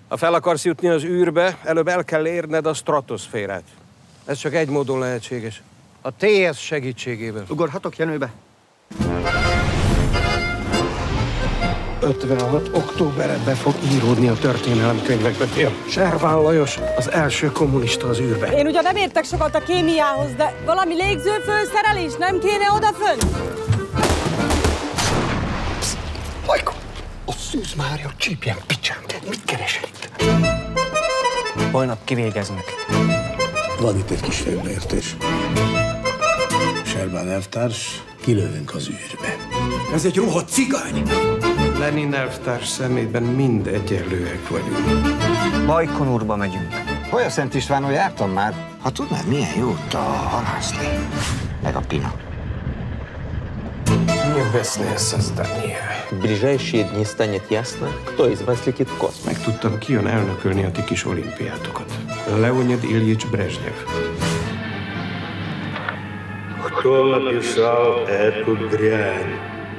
Ha fel akarsz jutni az űrbe, előbb el kell érned a stratoszférát. Ez csak egy módon lehetséges. A TS segítségével. Ugorhatok Jenőbe? 56. októberre be fog íródni a történelemkönyvekbe, fiam. Serván Lajos az első kommunista az űrbe. Én ugyan nem értek sokat a kémiához, de valami légzőfőszerelés nem kéne odafönn? Majko, a Szűz Mária csípjen picsán. Mit keresel itt? Holnap kivégeznek. Van itt egy kis félbeértés. Serván elvtárs, kilövünk az űrbe. Ez egy rohadt cigány! Lenin elvtárs szemében mind egyenlőek vagyunk. Bajkonurba megyünk. Olyan Szent Istvánon jártam már. Ha tudnád, milyen jó ott a halászlé, meg a pina. Небесное создание. В ближайшие дни станет ясно, кто из вас летит в космос. Megtudtam, ki jön elnökölni a ti kis olimpiátokat. Leonid Ilyics Brezsnyev. Кто написал эту дрянь?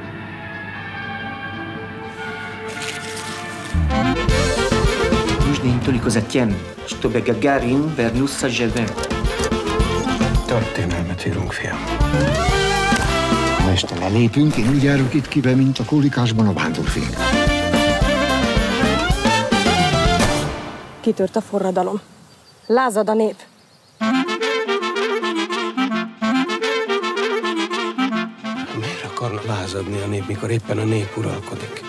Нужно только затем, чтобы Гагарин вернулся живым. Történelmet írunk, fiam. Ha este lelépünk, én úgy járok itt kibe, mint a kólikásban a vándorfény. Kitört a forradalom. Lázad a nép. Miért akarna lázadni a nép, mikor éppen a nép uralkodik?